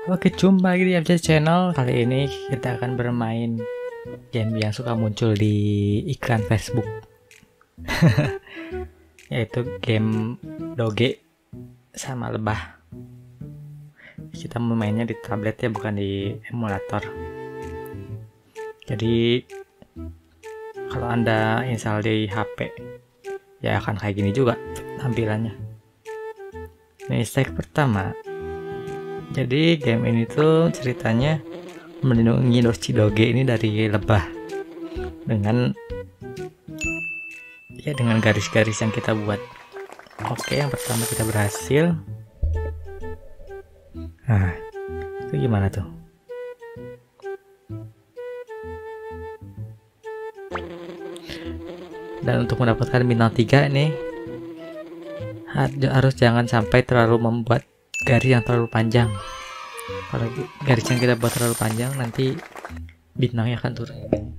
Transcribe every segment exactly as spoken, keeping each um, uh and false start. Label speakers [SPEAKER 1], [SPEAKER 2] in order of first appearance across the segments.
[SPEAKER 1] Oke, jumpa lagi di F J Channel. Kali ini kita akan bermain game yang suka muncul di iklan Facebook. Yaitu game Doge sama lebah. Kita memainnya di tablet ya, bukan di emulator. Jadi kalau Anda install di H P ya akan kayak gini juga tampilannya. Ini step pertama. Jadi game ini tuh ceritanya melindungi si Doge ini dari lebah dengan ya dengan garis-garis yang kita buat. Oke, yang pertama kita berhasil. Nah, itu gimana tuh? Dan untuk mendapatkan bintang tiga nih harus jangan sampai terlalu membuat garis yang terlalu panjang. Kalau garis yang kita buat terlalu panjang, nanti bintangnya akan turun.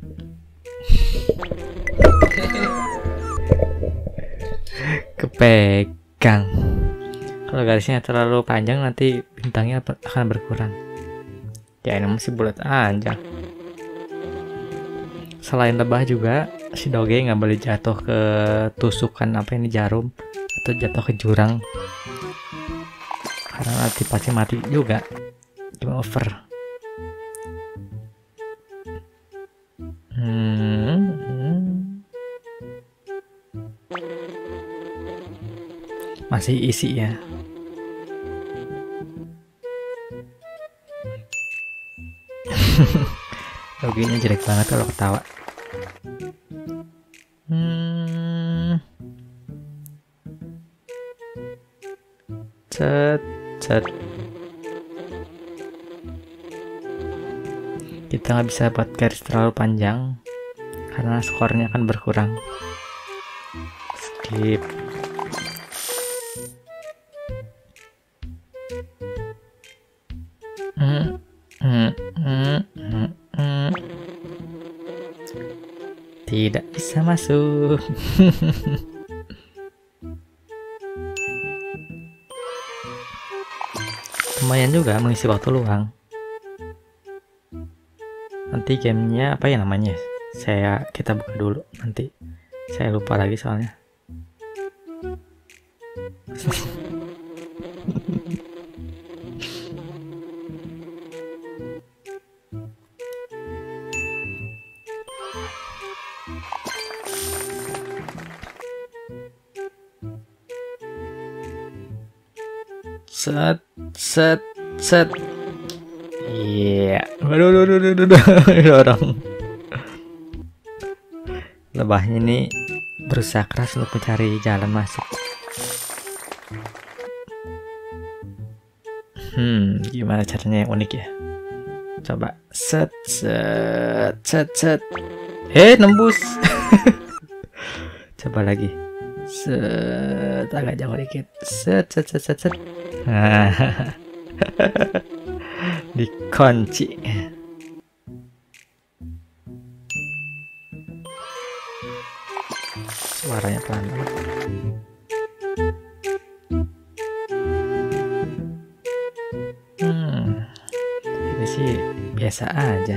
[SPEAKER 1] Kepegang. Kalau garisnya terlalu panjang, nanti bintangnya akan berkurang. Ya, ini masih bulat aja. Selain lebah juga, si Doge nggak boleh jatuh ke tusukan apa ini jarum atau jatuh ke jurang, karena nanti pasti mati juga. Game over. Hmm, hmm. Masih isi ya. Loginya jelek banget kalau ketawa. Hmm. Cet, cet. Kita nggak bisa buat garis terlalu panjang karena skornya akan berkurang. Skip. Hmm, hmm, hmm, hmm, hmm. Tidak bisa masuk. Lumayan juga mengisi waktu luang. Nanti gamenya apa ya namanya? Saya kita buka dulu nanti. Saya lupa lagi soalnya. Set, set, set. Iya, waduh, waduh, waduh, waduh, dorong. Lebahnya ini berusaha keras untuk mencari jalan masuk. Hmm, gimana caranya yang unik ya? Coba set, set, set, set. Hei, nembus. Coba lagi. Set, agak jauh dikit. Set, set, set, set, set. Dikunci. Suaranya pelan banget. Hmm, ini sih biasa aja.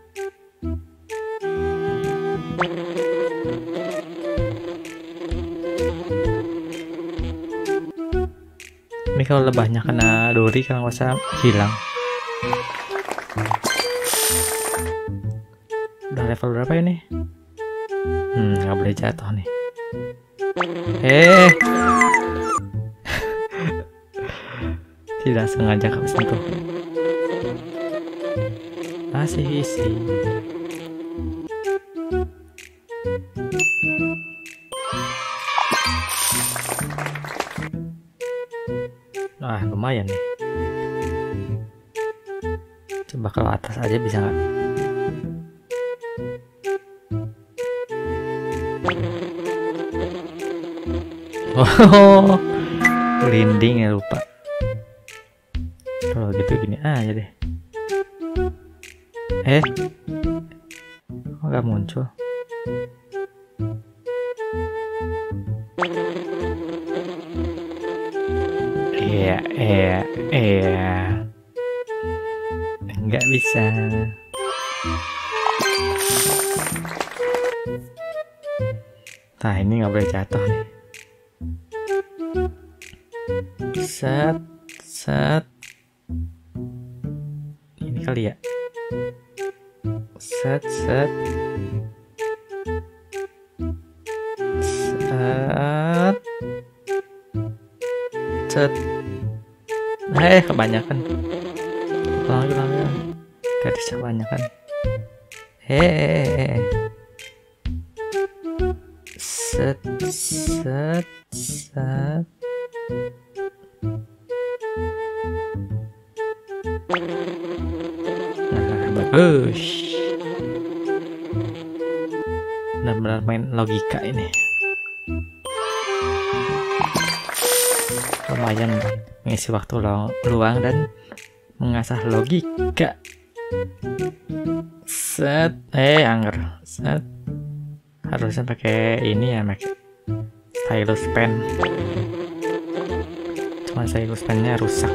[SPEAKER 1] Ini kalau lebahnya kena duri kalau nggak usah hilang. Udah level berapa ini? Hmm, nggak boleh jatuh nih. Eh, tidak sengaja kesentuh. Masih isi. Wah, lumayan nih. Coba kalau atas aja bisa nggak? Oh, linding ya, lupa. Kalau gitu gini aja deh. Eh, kok nggak muncul? Iya, iya, iya. nggak bisa. Nah ini nggak boleh jatuh nih. Set set. Ini kali ya. Set set. Set. Set. Eh kebanyakan. Ulang lagi lagi. Garis kebanyakan. Hehehe. Set set set. Nah, bagus. Benar-benar main logika ini. Lumayan mengisi waktu luang dan mengasah logika. Set, eh angger, set. Harusnya pakai ini ya, pakai stylus pen. Cuma stylus pennya rusak.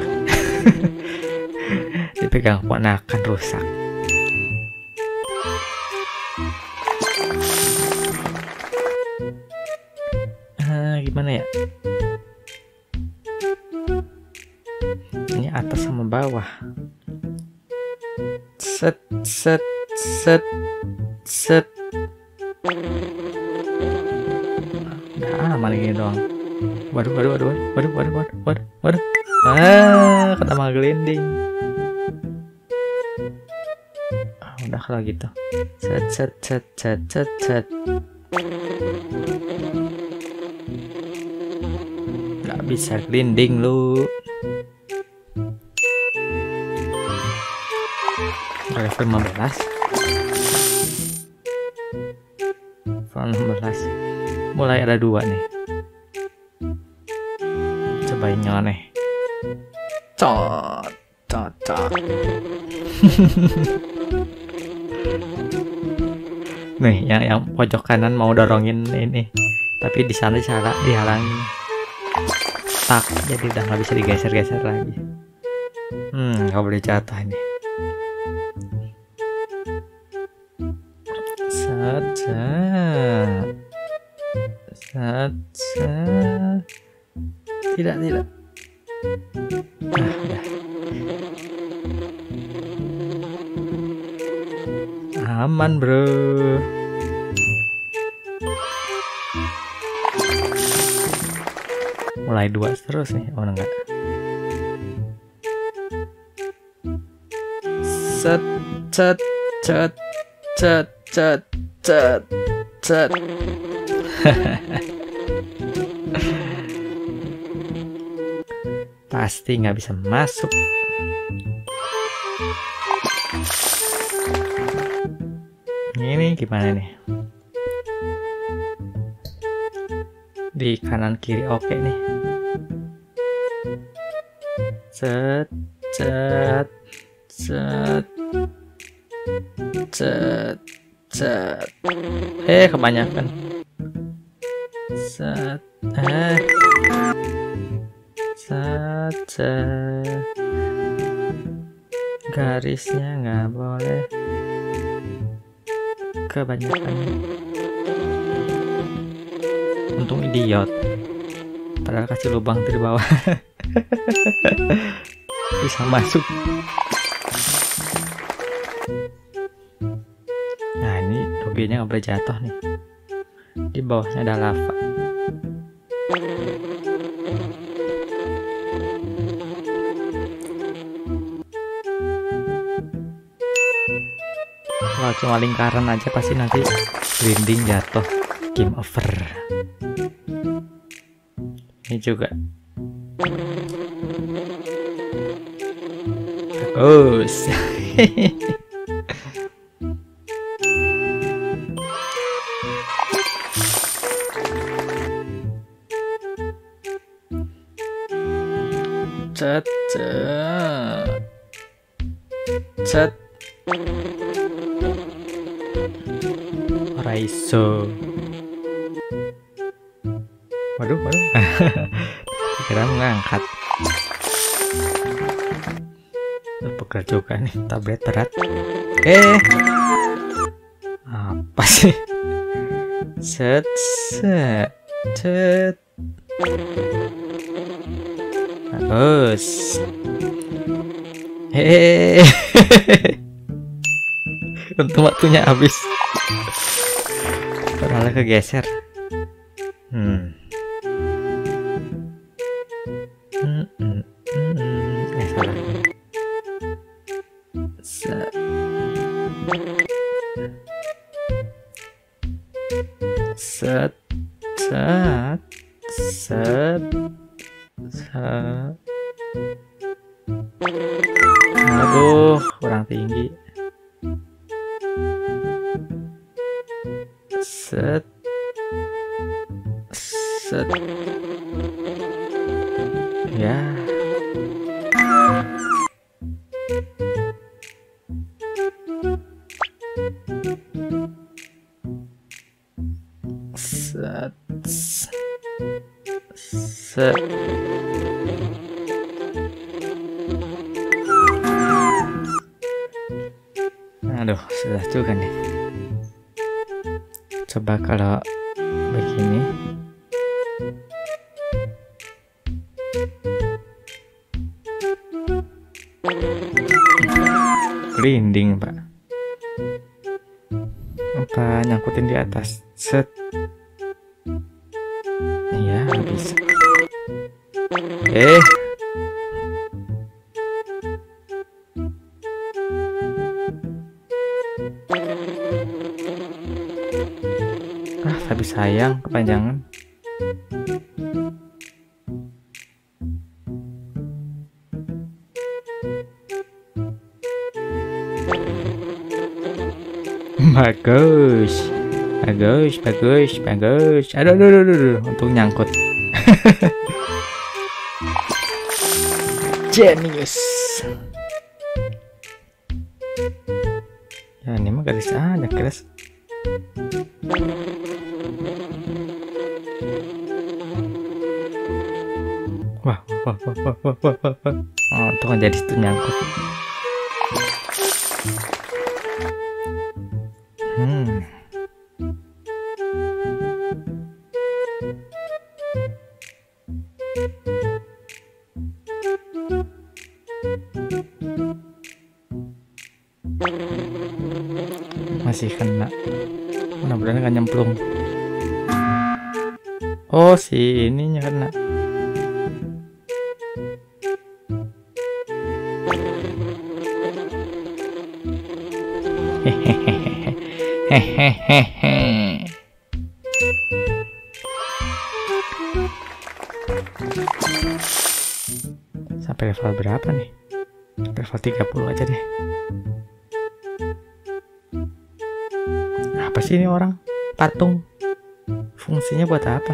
[SPEAKER 1] Dipegang ponakan rusak. Ah, gimana ya? Ini atas sama bawah. Set set set set. Udah aman ini doang. Waduh waduh waduh waduh waduh waduh waduh waduh. Ah, kena gelinding. Ah, udah kalau gitu. Set set set set set set. Gak bisa gelinding lu. Level lima belas. Level enam belas. Mulai ada dua nih. Cobain yang aneh. Cot, cot, cot. Nih, yang yang pojok kanan mau dorongin ini, tapi di sana salah dihalangin. Tak, jadi udah nggak bisa digeser-geser lagi. Hmm, nggak boleh jatuh ini. Set, set, set, set. Tidak, tidak. Nah, udah. Aman bro. Mulai dua terus nih. Oh enggak. Set set set set set set set. Pasti nggak bisa masuk. Ini gimana nih? Di kanan kiri oke nih. Set set set set set. Eh kebanyakan. Set eh set set. Garisnya nggak boleh kebanyakan. Untung idiot, padahal kasih lubang di bawah. Bisa masuk. Nah ini tobinya nggak boleh jatuh nih. Di bawahnya ada lava. Kalau cuma lingkaran aja pasti nanti grinding jatuh, game over. Ini juga bagus. Cet cet cet. Raiso. Waduh, waduh. Kira mengangkat. Tuh, pegel juga nih tablet berat. Eh, apa sih? Set, set, set. Bagus. Hehehe. Untung waktunya habis. Padahal kegeser. Hmm. Hmm, hmm, hmm. Eh salah. Set. Set. Set. Set. Set. Aduh, kurang tinggi. Set. Set. Ya. Set. Set. Aduh, sudah juga nih. Coba kalau begini. Glinding, Pak. Apa nyangkutin di atas? Set. Iya, bisa. Eh. Ah, tapi sayang kepanjangan. Bagus. Bagus, bagus, bagus. Aduh, aduh, aduh, aduh. Untung nyangkut. Genius. Ya, ini mah garis aja keras. Wah, wah, wah, wah, wah, wah, wah, wah. Oh, itu kan jadi itu nyangkut. Hmm. Masih kena. Mudah-mudahan gak nyemplung. Oh, si ininya kena. Hehehe. Sampai level berapa nih? Level tiga puluh aja deh. Apa sih ini orang? Patung. Fungsinya buat apa?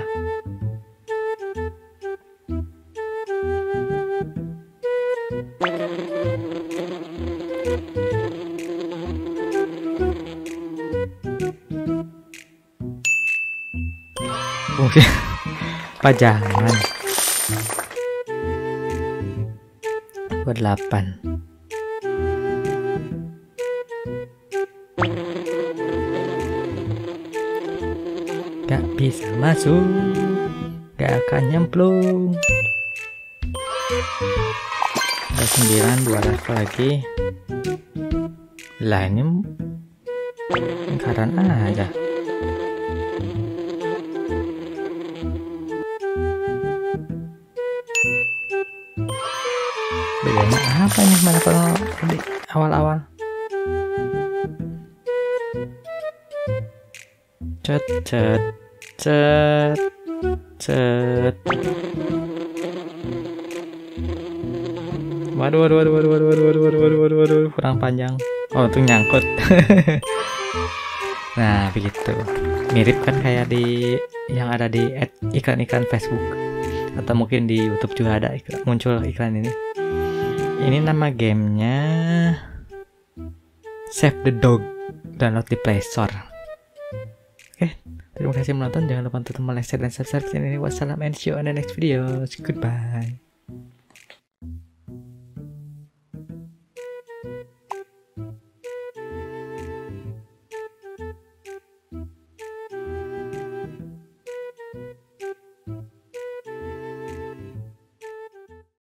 [SPEAKER 1] Fungsi pajangan. Buat delapan. Gak bisa masuk, gak akan nyemplung. Ada sembilan, dua level lagi. Lah ini lingkaran aja. Bedanya apa nih mana kalau tadi awal-awal? Cet cet cet cet. Waduh waduh waduh waduh waduh waduh waduh waduh waduh waduh waduh kurang panjang. Oh, itu nyangkut. Nah, begitu. Mirip kan kayak di yang ada di iklan-iklan Facebook atau mungkin di YouTube juga ada iklan, muncul iklan ini. Ini nama gamenya Save the Dog, download di Play Store. Oke, terima kasih menonton. Jangan lupa untuk like, share, dan subscribe channel ini. Wassalam and see you on the next video. Goodbye. ya.